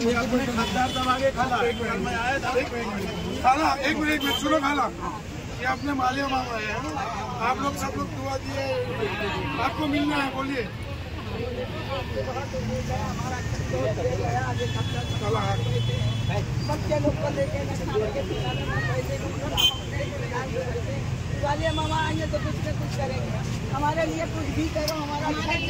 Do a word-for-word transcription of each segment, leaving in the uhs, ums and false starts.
ये अपने खद्दार दबागे खाला कल मैं आया था खाला एक मिनट एक मिनट सुनो खाला ये अपने मालिया मांग रहे हैं आप लोग सब लोग दुआ दिए आपको मिलना है बोलिए बच्चे लोग को लेके वाले मामा आएंगे तो कुछ न कुछ करेंगे हमारे लिए कुछ भी करो हमारा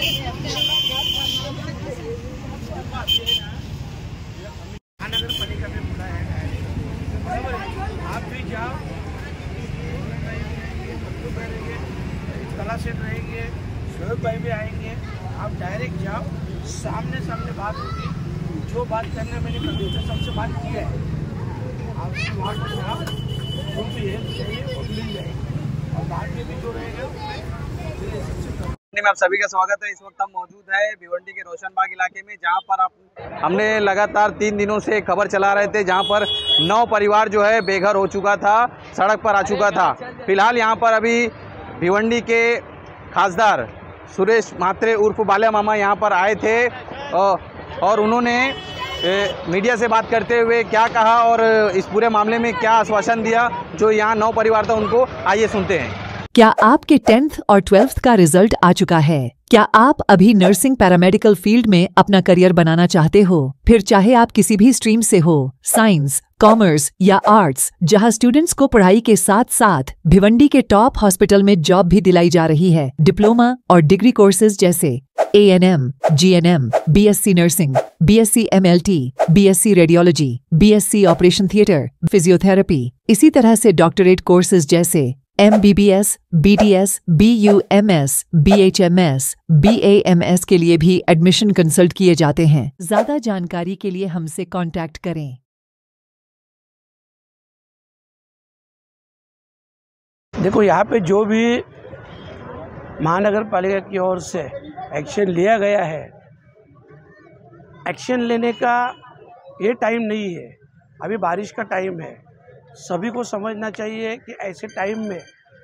महानगर पालिका में बुलाया है आप भी जाओ कला सेठ रहेंगे शोएब भाई भी आएंगे आप डायरेक्ट जाओ सामने सामने बात होगी जो बात करना मैंने कभी तो सबसे बात की है आप वहाँ पर जाओ जो भी है वो मिल जाएगी और बाद में भी जो रहेगा में आप सभी का स्वागत है। इस वक्त हम मौजूद है भिवंडी के रोशनबाग इलाके में, जहां पर आप हमने लगातार तीन दिनों से खबर चला रहे थे, जहां पर नौ परिवार जो है बेघर हो चुका था, सड़क पर आ चुका था। फिलहाल यहां पर अभी भिवंडी के खासदार सुरेश म्हात्रे उर्फ बाल्या मामा यहां पर आए थे और उन्होंने मीडिया से बात करते हुए क्या कहा और इस पूरे मामले में क्या आश्वासन दिया जो यहाँ नौ परिवार था उनको, आइए सुनते हैं। क्या आपके टेंथ और ट्वेल्थ का रिजल्ट आ चुका है? क्या आप अभी नर्सिंग पैरामेडिकल फील्ड में अपना करियर बनाना चाहते हो? फिर चाहे आप किसी भी स्ट्रीम से हो, साइंस, कॉमर्स या आर्ट्स, जहां स्टूडेंट्स को पढ़ाई के साथ साथ भिवंडी के टॉप हॉस्पिटल में जॉब भी दिलाई जा रही है। डिप्लोमा और डिग्री कोर्सेज जैसे A N M, G N M, B S C nursing, B S C M L T, B S C radiology, B S C operation theatre, physiotherapy, इसी तरह से डॉक्टरेट कोर्सेज जैसे M B B S, B D S, B U M S, B H M S, B A M S के लिए भी admission consult किए जाते हैं। ज्यादा जानकारी के लिए हमसे कांटेक्ट करें। देखो यहाँ पे जो भी महानगर पालिका की ओर से एक्शन लिया गया है, एक्शन लेने का ये टाइम नहीं है, अभी बारिश का टाइम है। सभी को समझना चाहिए कि ऐसे टाइम में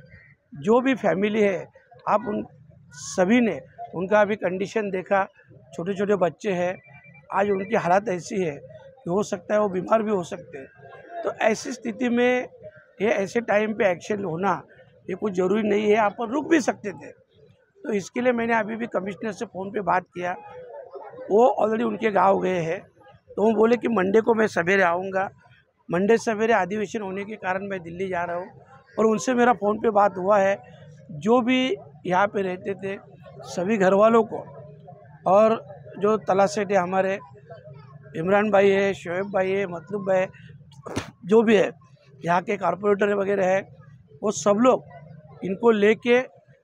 जो भी फैमिली है, आप उन सभी ने उनका अभी कंडीशन देखा, छोटे छोटे बच्चे हैं, आज उनकी हालत ऐसी है कि हो सकता है वो बीमार भी हो सकते हैं। तो ऐसी स्थिति में ये ऐसे टाइम पे एक्शन होना ये कुछ ज़रूरी नहीं है, आप रुक भी सकते थे। तो इसके लिए मैंने अभी भी कमिश्नर से फ़ोन पे बात किया, वो ऑलरेडी उनके गांव गए हैं, तो वो बोले कि मंडे को मैं सवेरे आऊँगा। मंडे सवेरे अधिवेशन होने के कारण मैं दिल्ली जा रहा हूँ और उनसे मेरा फ़ोन पे बात हुआ है। जो भी यहाँ पे रहते थे सभी घर वालों को, और जो तलासेठ है हमारे इमरान भाई है, शोएब भाई है, मतलब भाई है, जो भी है यहाँ के कारपोरेटर वगैरह है, वो सब लोग इनको लेके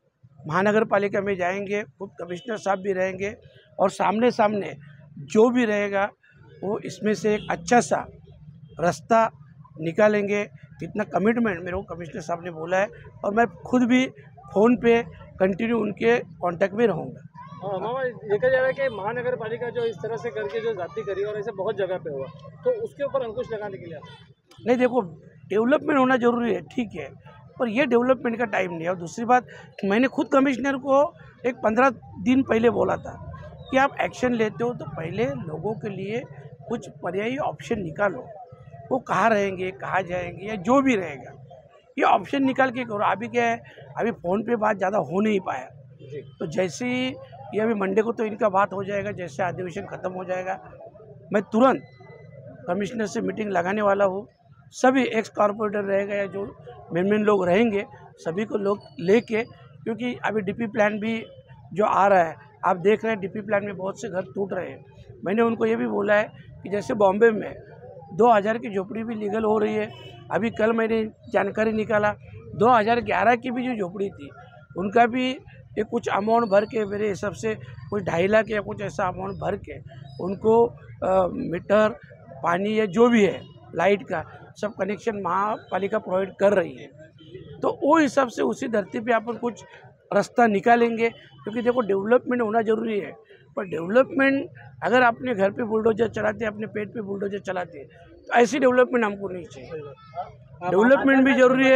महानगर पालिका में जाएंगे। खुद कमिश्नर साहब भी रहेंगे और सामने सामने जो भी रहेगा वो इसमें से एक अच्छा सा रास्ता निकालेंगे। इतना कमिटमेंट मेरे को कमिश्नर साहब ने बोला है और मैं खुद भी फ़ोन पे कंटिन्यू उनके कांटेक्ट में रहूँगा। हाँ मामा, देखा जा रहा है कि महानगर पालिका जो इस तरह से करके जो जाति करी और ऐसे बहुत जगह पे हुआ, तो उसके ऊपर अंकुश लगाने के लिए नहीं, देखो डेवलपमेंट होना ज़रूरी है, ठीक है, पर ये डेवलपमेंट का टाइम नहीं है। और दूसरी बात, मैंने खुद कमिश्नर को एक पंद्रह दिन पहले बोला था कि आप एक्शन लेते हो तो पहले लोगों के लिए कुछ पर्यायी ऑप्शन निकालो। वो कहाँ रहेंगे, कहाँ जाएंगे, या जो भी रहेगा ये ऑप्शन निकाल के करो। अभी क्या है, अभी फ़ोन पे बात ज़्यादा हो नहीं पाया, तो जैसे ही ये अभी मंडे को तो इनका बात हो जाएगा, जैसे अधिवेशन ख़त्म हो जाएगा मैं तुरंत कमिश्नर से मीटिंग लगाने वाला हूँ। सभी एक्स कॉर्पोरेटर रहेगा या जो मेन मेन लोग रहेंगे सभी को लोग लेके, क्योंकि अभी डीपी प्लान भी जो आ रहा है, आप देख रहे हैं डीपी प्लान में बहुत से घर टूट रहे हैं। मैंने उनको ये भी बोला है कि जैसे बॉम्बे में दो हज़ार की झोपड़ी भी लीगल हो रही है। अभी कल मैंने जानकारी निकाला दो हज़ार ग्यारह की भी जो झोपड़ी थी उनका भी ये कुछ अमाउंट भर के, मेरे हिसाब से कुछ ढाई लाख या कुछ ऐसा अमाउंट भर के उनको आ, मीटर, पानी या जो भी है, लाइट का सब कनेक्शन महापालिका प्रोवाइड कर रही है। तो वो हिसाब से उसी धरती पे अपन कुछ रास्ता निकालेंगे, क्योंकि देखो डेवलपमेंट होना ज़रूरी है, पर डेवलपमेंट अगर अपने घर पे बुलडोजर चलाते हैं, अपने पेट पे बुलडोजर चलाते हैं, तो ऐसी डेवलपमेंट हमको नहीं चाहिए। डेवलपमेंट भी ज़रूरी है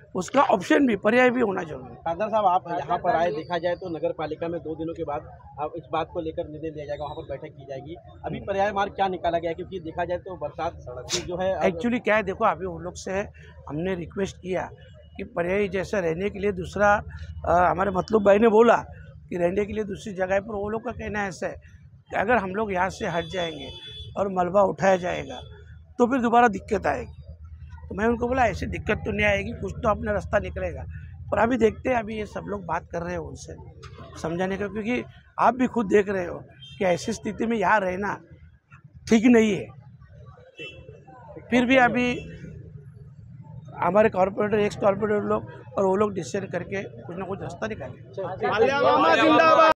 उसका ऑप्शन भी, पर्याय भी होना जरूरी है। खासदार साहब, आप यहाँ पर आए, देखा जाए तो नगर पालिका में दो दिनों के बाद अब इस बात को लेकर निर्णय लिया जाएगा, वहाँ पर बैठक की जाएगी। अभी पर्याय मार्ग क्या निकाला गया है? क्योंकि देखा जाए तो बरसात की जो है एक्चुअली क्या है, देखो अभी उन लोग से हमने रिक्वेस्ट किया कि पर्याय जैसा रहने के लिए दूसरा, आ, हमारे मतलब भाई ने बोला कि रहने के लिए दूसरी जगह पर, वो लोग का कहना ऐसा है कि अगर हम लोग यहाँ से हट जाएंगे और मलबा उठाया जाएगा तो फिर दोबारा दिक्कत आएगी। तो मैं उनको बोला ऐसी दिक्कत तो नहीं आएगी, कुछ तो अपना रास्ता निकलेगा। पर अभी देखते हैं, अभी ये सब लोग बात कर रहे हैं उनसे समझाने का, क्योंकि आप भी खुद देख रहे हो कि ऐसी स्थिति में यहाँ रहना ठीक नहीं है। फिर भी अभी हमारे कॉर्पोरेटर, एक्स कॉर्पोरेटर लोग और वो लोग डिसाइड करके कुछ ना कुछ रास्ता निकालें।